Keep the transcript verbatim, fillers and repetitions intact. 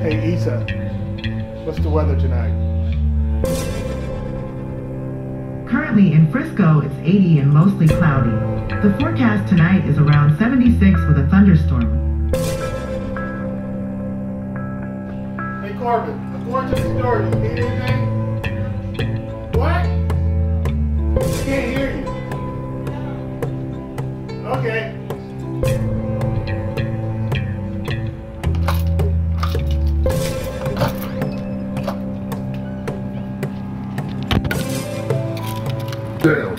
Hey Isa, what's the weather tonight? Currently in Frisco, it's eighty and mostly cloudy. The forecast tonight is around seventy-six with a thunderstorm. Hey Corbin, according to the story, you need anything? What? I can't hear you. Okay. Damn.